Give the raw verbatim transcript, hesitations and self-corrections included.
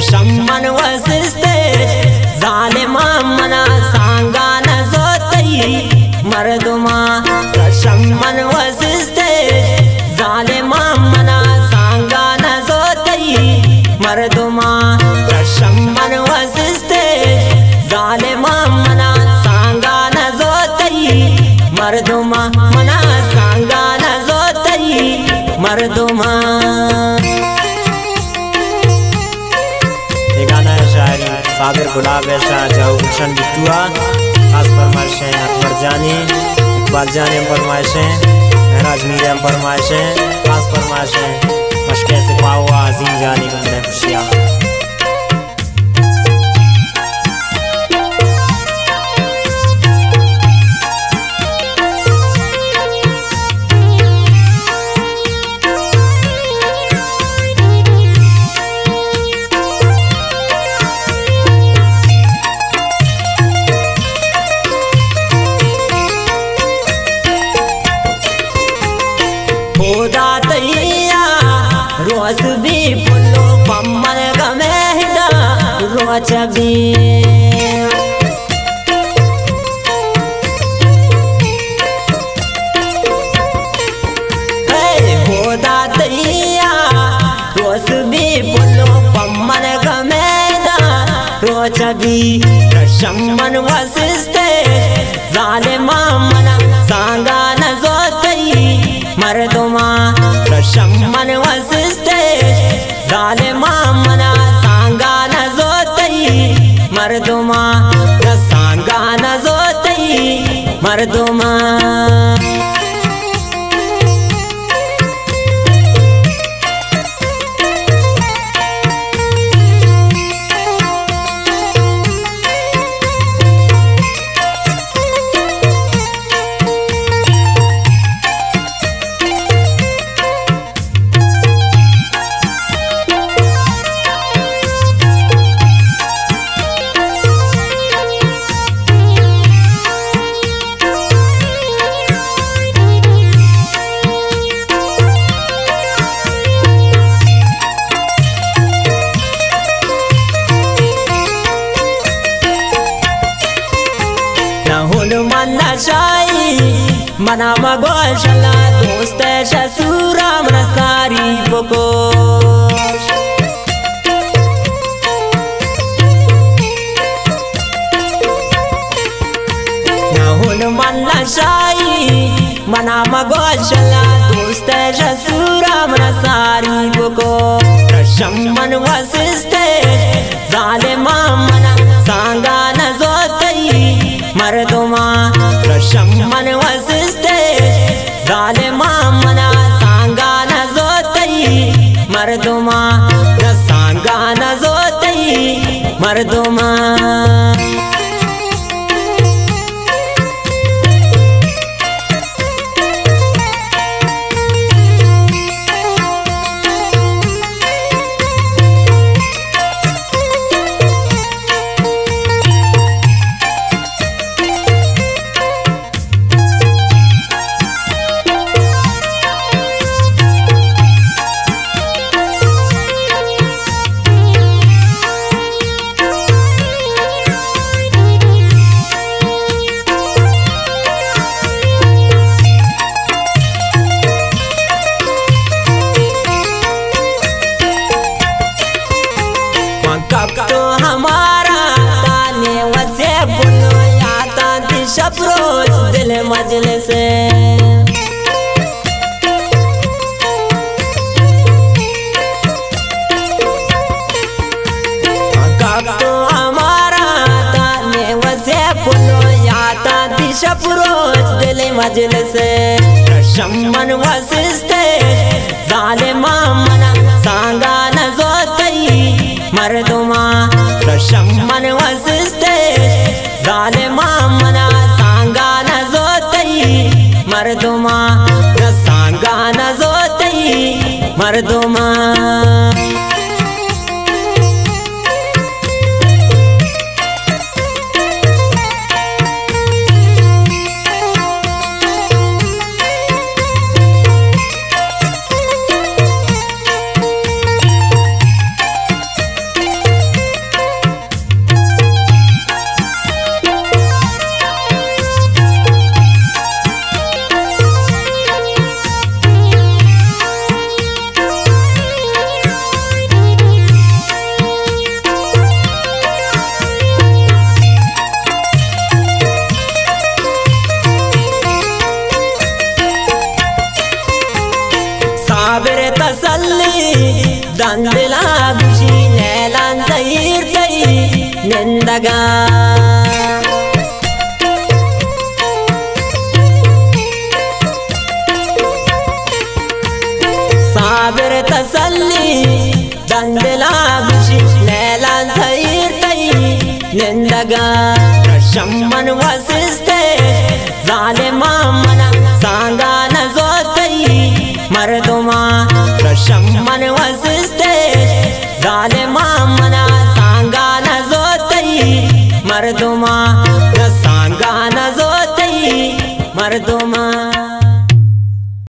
शम्मन वसिस्ते जालिमा मना सांगा न जोतई मर्दुमा शम्मन वसिस्ते जालिमा मना सांगा न जोतई मर्दुमा शम्मन वसिस्ते जालिमा मना सांगा न जोतई मर्दुमा मना सांगा न जोतई मर्दुमा। शायरी साबिर गुलाब ऐसा जाओ गुलशन बिट्टुआ खास फरमाइशें अकबर जानी इकबाल जानी हम फरमाइशें महराज मीर हम फरमाइशें खास फरमाइशें मशके से पावा अजीम जानी को मैं खुशियाँ। रोज भी पुल्लो पम्मल गमेहदा रोज भी होदा दैया रोज भी पुल्लो पम्मल गमेहदा रोज भी शम्मन वसिस्ते जालिमा मना सांगा न जोतई मर्दुमा शम्मन वसिस्ते जालिमा मना सांगा न जोतई मर्दुमा सांगा न जोतई मर्दुमा। मना मगोशला दोस्त शसूरा मन सारी बकोश नहुन मन शाही मना मगोशला दोस्त शसूरा मन सारी बकोश शम्मन वसिस्ते जालिमा मना सांगा न जोतई मर्दुमा शम्मन वसिस्ते जालिमा मना सांगा न जोतई मर्दुमा सांगा न जोतई मर्दुमा। तो हमारा ताने वसे बुनो याता दिशप्रोच दिल मजले से तो हमारा ताने वसे बुनो याता दिशप्रोच दिल मजले से शम्मन वसिस्ते जालिमा मना सांगा न जोतई मर्दुमा शम्मन वसिस्ते जालिमा मना सांगा न जोतई मर्दुमा सांगा न जोतई मर्दुमा। दंदला गुशी नैलान जहीर तई निंदगा साबिर तसल्ली दंदला गुशी नैलान जहीर तई निंदगा रशमन वसिस्ते जालिमा मना सांगा नजोतई मर्दुमा रशमन वसिस्ते जालिमा